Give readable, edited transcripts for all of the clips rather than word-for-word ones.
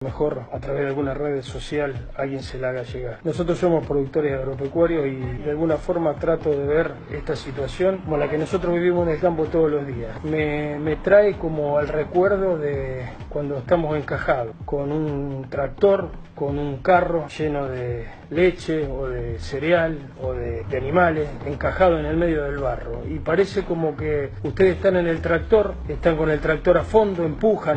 Mejor a través de alguna red social alguien se la haga llegar. Nosotros somos productores agropecuarios y de alguna forma trato de ver esta situación como la que nosotros vivimos en el campo todos los días. Me trae como al recuerdo de cuando estamos encajados con un tractor, con un carro lleno de leche o de cereal o de animales encajado en el medio del barro, y parece como que ustedes están en el tractor, están con el tractor a fondo, empujan,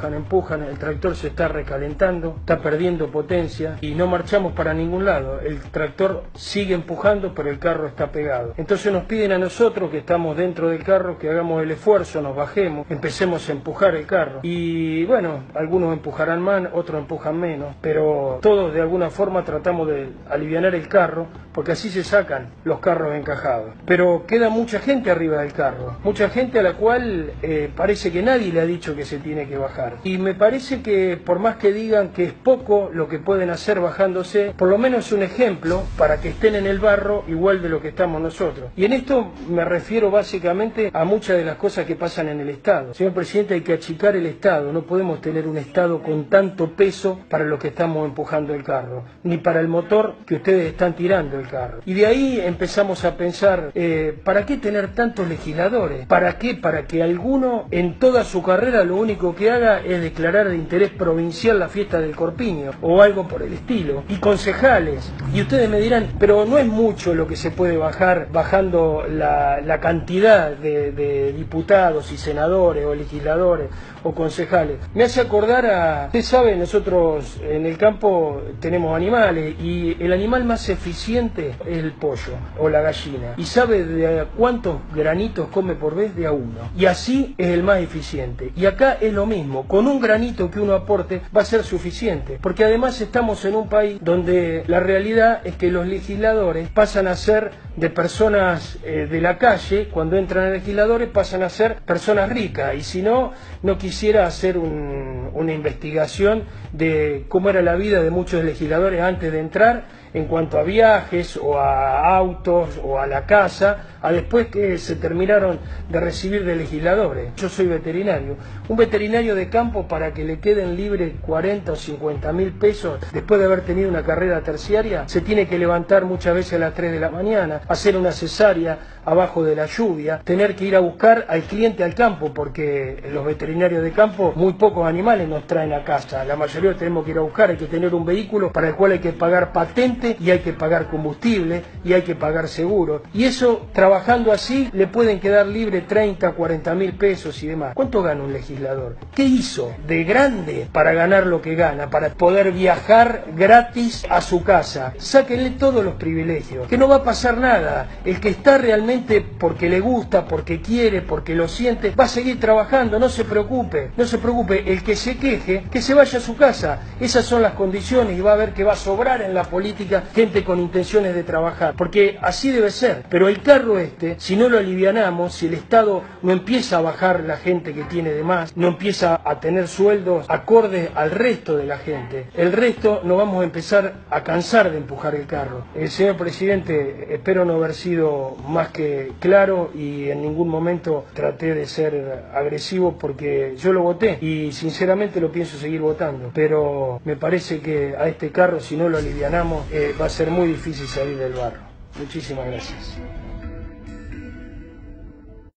el tractor se está recalentando, está perdiendo potencia y no marchamos para ningún lado. El tractor sigue empujando, pero el carro está pegado. Entonces nos piden a nosotros, que estamos dentro del carro, que hagamos el esfuerzo, nos bajemos, empecemos a empujar el carro. Y bueno, algunos empujarán más, otros empujan menos, pero todos de alguna forma tratamos de alivianar el carro, porque así se sacan los carros encajados. Pero queda mucha gente arriba del carro, mucha gente a la cual parece que nadie le ha dicho que se tiene que bajar. Y me parece que por más que digan que es poco lo que pueden hacer bajándose, por lo menos es un ejemplo para que estén en el barro igual de lo que estamos nosotros. Y en esto me refiero básicamente a muchas de las cosas que pasan en el Estado. Señor presidente, hay que achicar el Estado, no podemos tener un Estado con tanto peso para lo que estamos empujando el carro, ni para el motor que ustedes están tirando el carro. Y de ahí empezamos a pensar, ¿para qué tener tantos legisladores? ¿Para qué? Para que alguno en toda su carrera lo único que haga es declarar de interés provincial la fiesta del Corpiño o algo por el estilo, y concejales. Y ustedes me dirán, pero no es mucho lo que se puede bajar bajando la cantidad de diputados y senadores o legisladores o concejales. Me hace acordar a, usted sabe, nosotros en el campo tenemos animales y el animal más eficiente es el pollo o la gallina. ¿Y sabe de cuántos granitos come por vez? De a uno. Y así es el más eficiente. Y acá es lo mismo, con un granito que uno aporte va a ser suficiente, porque además estamos en un país donde la realidad es que los legisladores pasan a ser de personas de la calle, cuando entran a legisladores pasan a ser personas ricas, y si no, no quisiera hacer una investigación de cómo era la vida de muchos legisladores antes de entrar, en cuanto a viajes o a autos o a la casa, a después que se terminaron de recibir de legisladores. Yo soy veterinario. Un veterinario de campo, para que le queden libres 40 o 50 mil pesos después de haber tenido una carrera terciaria, se tiene que levantar muchas veces a las 3 de la mañana, hacer una cesárea abajo de la lluvia, tener que ir a buscar al cliente al campo, porque los veterinarios de campo muy pocos animales nos traen a casa, la mayoría tenemos que ir a buscar, hay que tener un vehículo para el cual hay que pagar patente y hay que pagar combustible y hay que pagar seguro, y eso trabajando así le pueden quedar libre 30, 40 mil pesos y demás. ¿Cuánto gana un legislador? ¿Qué hizo de grande para ganar lo que gana, para poder viajar gratis a su casa? Sáquenle todos los privilegios, que no va a pasar nada. El que está realmente porque le gusta, porque quiere, porque lo siente, va a seguir trabajando, no se preocupe, no se preocupe. El que se queje, que se vaya a su casa. Esas son las condiciones, y va a ver que va a sobrar en la política gente con intenciones de trabajar, porque así debe ser. Pero el carro si no lo alivianamos, si el Estado no empieza a bajar la gente que tiene de más, no empieza a tener sueldos acordes al resto de la gente, el resto nos vamos a empezar a cansar de empujar el carro. Señor presidente, espero no haber sido más que claro, y en ningún momento traté de ser agresivo, porque yo lo voté y sinceramente lo pienso seguir votando, pero me parece que a este carro, si no lo alivianamos, va a ser muy difícil salir del barro. Muchísimas gracias.